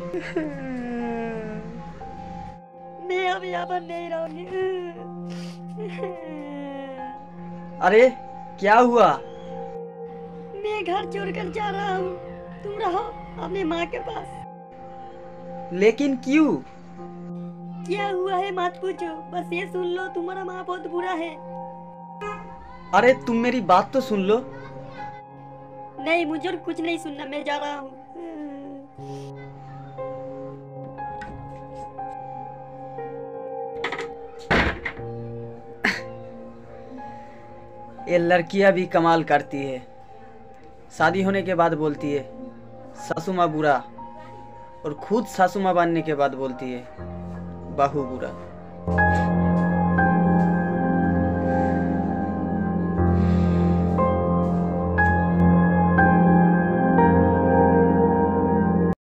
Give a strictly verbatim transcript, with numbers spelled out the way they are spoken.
मैं अब यहाँ पर नहीं रहूंगी। अरे क्या हुआ? मैं घर छोड़कर जा रहा हूँ, तुम रहो अपनी माँ के पास। लेकिन क्यों? क्या हुआ है मत पूछो, बस ये सुन लो तुम्हारा माँ बहुत बुरा है। अरे तुम मेरी बात तो सुन लो। नहीं, मुझे कुछ नहीं सुनना, मैं जा रहा हूँ। ये लड़कियां भी कमाल करती है। शादी होने के बाद बोलती है सासू माँ बुरा, और खुद सासू माँ बनने के बाद बोलती है बहू बुरा।